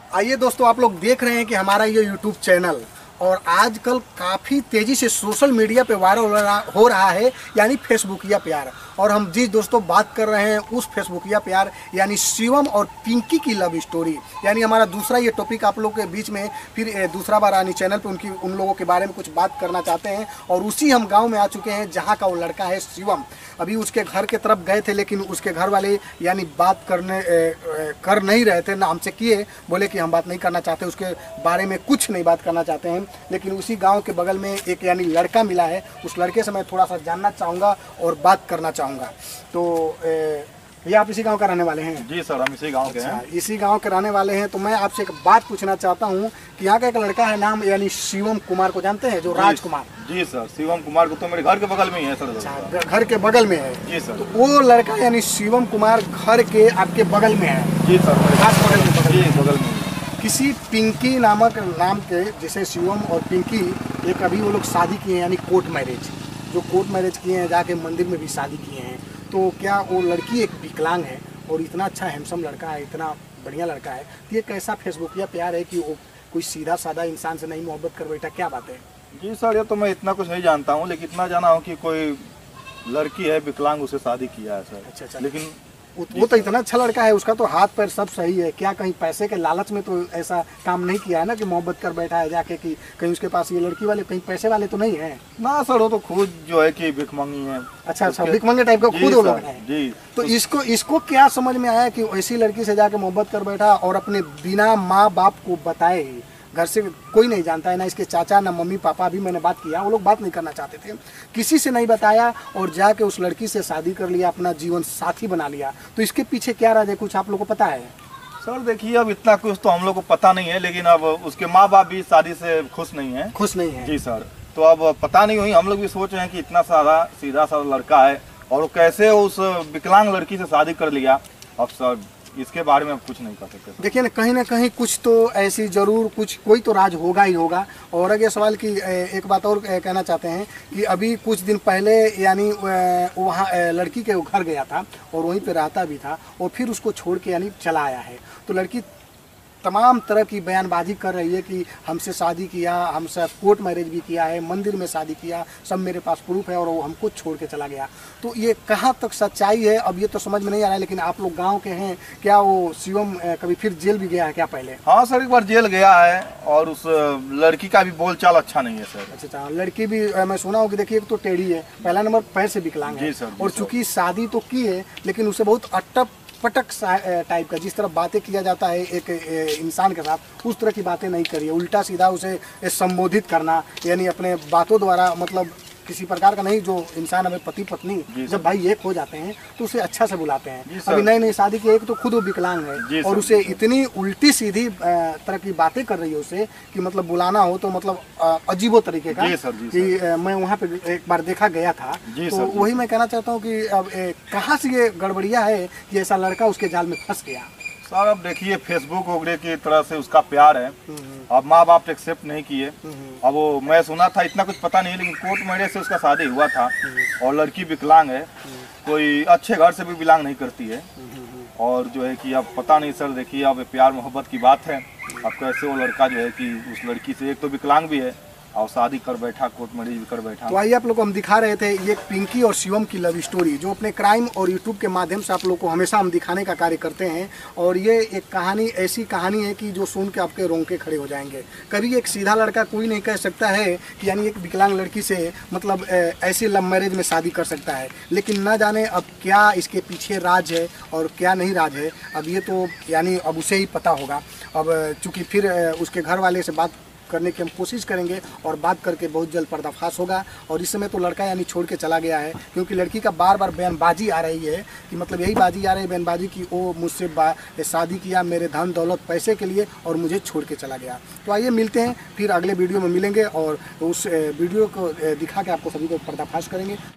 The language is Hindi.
आइए दोस्तों, आप लोग देख रहे हैं कि हमारा ये यूट्यूब चैनल और आजकल काफ़ी तेज़ी से सोशल मीडिया पे वायरल हो रहा है, यानी फेसबुकिया प्यार। और हम जिस दोस्तों बात कर रहे हैं उस फेसबुकिया प्यार यानी शिवम और पिंकी की लव स्टोरी, यानी हमारा दूसरा ये टॉपिक आप लोगों के बीच में फिर दूसरा बार आनी चैनल पे उन लोगों के बारे में कुछ बात करना चाहते हैं। और उसी हम गाँव में आ चुके हैं जहाँ का वो लड़का है शिवम। अभी उसके घर के तरफ गए थे, लेकिन उसके घर वाले यानी बात कर नहीं रहे थे, ना हमसे किए, बोले कि हम बात नहीं करना चाहते, उसके बारे में कुछ नहीं बात करना चाहते हैं। लेकिन उसी गांव के बगल में एक यानी लड़का मिला है, उस लड़के से मैं थोड़ा सा जानना चाहूँगा और बात करना चाहूँगा। तो भैया, आप इसी गांव का रहने वाले हैं? जी सर, हम इसी गांव के हैं। इसी गांव के रहने वाले हैं। तो मैं आपसे एक बात पूछना चाहता हूं कि यहाँ का एक लड़का है, नाम यानी शिवम कुमार को जानते हैं, जो राजकुमार? जी सर, शिवम कुमार को तो मेरे घर के बगल में ही है सर। अच्छा, घर के बगल में है? जी सर। तो वो लड़का यानी शिवम कुमार घर के आपके बगल में है? जी सर, बगल में। किसी पिंकी नामक नाम के, जैसे शिवम और पिंकी, एक अभी वो लोग शादी किए हैं, यानी कोर्ट मैरिज, जो कोर्ट मैरिज किए हैं, जाके मंदिर में भी शादी किए हैं। तो क्या वो लड़की एक विकलांग है और इतना अच्छा हैंडसम लड़का है, इतना बढ़िया लड़का है, तो ये कैसा फेसबुकिया प्यार है कि वो कोई सीधा साधा इंसान से नहीं मोहब्बत कर बैठा? क्या बात है? जी सर, ये तो मैं इतना कुछ नहीं जानता हूँ, लेकिन इतना जाना हूँ कि कोई लड़की है विकलांग, उसे शादी किया है सर। अच्छा। लेकिन वो तो इतना अच्छा लड़का है, उसका तो हाथ पैर सब सही है। क्या कहीं पैसे के लालच में तो ऐसा काम नहीं किया है ना कि मोहब्बत कर बैठा है जाके, कि कहीं उसके पास ये लड़की वाले कहीं पैसे वाले तो नहीं है ना सर? वो तो खुद जो है कि भिखमंगी है। अच्छा, भिखमंगे टाइप का खुद वो लोग हैं। जी। तो इसको क्या समझ में आया कि ऐसी लड़की से जाके मोहब्बत कर बैठा और अपने बिना माँ बाप को बताए ही, घर से कोई नहीं जानता है, ना इसके चाचा ना मम्मी पापा, भी मैंने बात किया, वो लोग बात नहीं करना चाहते थे, किसी से नहीं बताया और जाके उस लड़की से शादी कर लिया, अपना जीवन साथी बना लिया। तो इसके पीछे क्या राज है, कुछ आप लोगों को पता है? सर देखिए, अब इतना कुछ तो हम लोग को पता नहीं है, लेकिन अब उसके माँ बाप भी शादी से खुश नहीं है। जी सर। तो अब पता नहीं हुई, हम लोग भी सोच रहे हैं कि इतना सारा सीधा साधा लड़का है और वो कैसे उस विकलांग लड़की से शादी कर लिया। अब सर इसके बारे में अब कुछ नहीं कर सकते। देखिए ना कहीं कुछ तो ऐसी जरूर कोई तो राज होगा ही होगा। और अगर सवाल की एक बात और कहना चाहते हैं कि अभी कुछ दिन पहले यानी वहाँ लड़की के घर गया था और वहीं पे रहता भी था और फिर उसको छोड़ के यानी चला आया है। तो लड़की तमाम तरह की बयानबाजी कर रही है कि हमसे शादी किया, हमसे कोर्ट मैरिज भी किया है, मंदिर में शादी किया, सब मेरे पास प्रूफ है, और वो हमको छोड़ के चला गया। तो ये कहाँ तक सच्चाई है अब ये तो समझ में नहीं आ रहा है। लेकिन आप लोग गांव के हैं, क्या वो शिवम कभी फिर जेल भी गया है क्या पहले? हाँ सर, एक बार जेल गया है और उस लड़की का भी बोलचाल अच्छा नहीं है सर। अच्छा, लड़की भी मैं सुना हूँ कि देखिए, एक तो टेढ़ी है, पहला नंबर पैर से विकलांग है, और चूंकि शादी तो की है लेकिन उसे बहुत अटप पटक टाइप का, जिस तरह बातें किया जाता है एक इंसान के साथ, उस तरह की बातें नहीं करिए, उल्टा सीधा उसे संबोधित करना, यानी अपने बातों द्वारा, मतलब किसी प्रकार का नहीं। जो इंसान हमें पति पत्नी जब भाई एक हो जाते हैं तो उसे अच्छा से बुलाते हैं। अभी नई शादी की, एक तो खुद वो विकलांग है और उसे इतनी उल्टी सीधी तरह की बातें कर रही है उसे कि मतलब बुलाना हो तो मतलब अजीबो तरीके का। कि मैं वहाँ पे एक बार देखा गया था, तो वही मैं कहना चाहता हूँ कि अब कहाँ से ये गड़बड़िया है कि ऐसा लड़का उसके जाल में फंस गया। सर अब देखिए, फेसबुक वगैरह की तरह से उसका प्यार है, अब माँ बाप एक्सेप्ट नहीं किए। अब वो मैं सुना था, इतना कुछ पता नहीं, लेकिन कोर्ट मैरिज से उसका शादी हुआ था और लड़की विकलांग है, कोई अच्छे घर से भी बिलोंग नहीं करती है। और जो है कि अब पता नहीं सर, देखिए अब प्यार मोहब्बत की बात है, अब कैसे वो लड़का जो है कि उस लड़की से, एक तो विकलांग भी है और शादी कर बैठा, कोर्ट मैरिज भी कर बैठा। तो आइए, आप लोग को हम दिखा रहे थे ये पिंकी और शिवम की लव स्टोरी, जो अपने क्राइम और यूट्यूब के माध्यम से आप लोग को हमेशा हम दिखाने का कार्य करते हैं। और ये एक कहानी, ऐसी कहानी है कि जो सुन के आपके रोंगटे खड़े हो जाएंगे। कभी एक सीधा लड़का कोई नहीं कह सकता है कि यानी एक विकलांग लड़की से मतलब ऐसी लव मैरिज में शादी कर सकता है। लेकिन न जाने अब क्या इसके पीछे राज है और क्या नहीं राज है, अब ये तो यानी अब उसे ही पता होगा। अब चूँकि फिर उसके घर वाले से बात करने की हम कोशिश करेंगे और बात करके बहुत जल्द पर्दाफाश होगा। और इस समय तो लड़का यानी छोड़ के चला गया है, क्योंकि लड़की का बार बार बयानबाजी आ रही है कि मतलब यही बाजी आ रही है, बयानबाजी की वो मुझसे शादी किया मेरे धन दौलत पैसे के लिए और मुझे छोड़ के चला गया। तो आइए मिलते हैं, फिर अगले वीडियो में मिलेंगे और उस वीडियो को दिखा के आपको सभी को पर्दाफाश करेंगे।